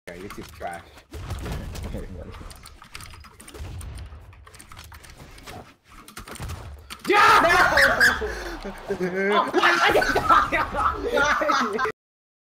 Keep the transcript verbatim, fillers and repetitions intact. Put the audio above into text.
YouTube's trash. Yeah! No! Oh, what? I did not!